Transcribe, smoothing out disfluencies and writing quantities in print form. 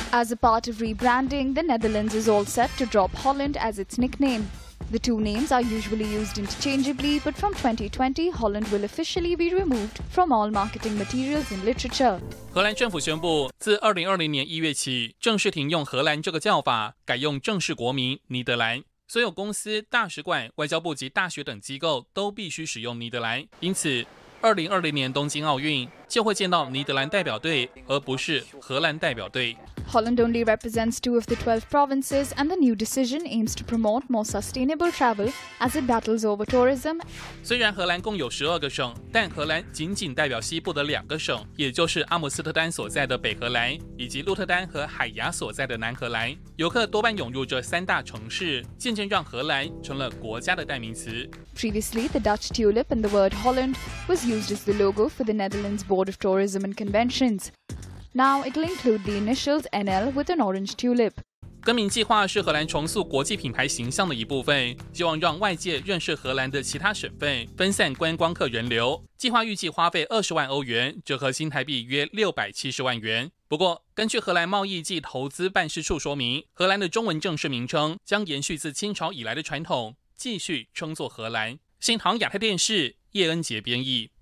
As a part of rebranding, the Netherlands is all set to drop Holland as its nickname. The two names are usually used interchangeably, but from 2020, Holland will officially be removed from all marketing materials and literature. 荷兰政府宣布，自2020年1月起，正式停用荷兰这个叫法，改用正式国名尼德兰。所有公司、大使馆、外交部及大学等机构都必须使用尼德兰。因此，2020年东京奥运就会见到尼德兰代表队，而不是荷兰代表队。 Holland only represents 2 of the 12 provinces, and the new decision aims to promote more sustainable travel as it battles over tourism. 虽然荷兰共有12个省，但荷兰仅仅代表西部的2个省，也就是阿姆斯特丹所在的北荷兰，以及鹿特丹和海牙所在的南荷兰。游客多半涌入这3大城市，渐渐让荷兰成了国家的代名词。 Previously, the Dutch tulip and the word Holland was used as the logo for the Netherlands Board of Tourism and Conventions. Now it'll include the initials NL with an orange tulip. 更名计划是荷兰重塑国际品牌形象的一部分，希望让外界认识荷兰的其他省份，分散观光客人流。计划预计花费20万欧元，折合新台币约670万元。不过，根据荷兰贸易暨投资办事处说明，荷兰的中文正式名称将延续自清朝以来的传统，继续称作荷兰。新唐亚太电视叶恩杰编译。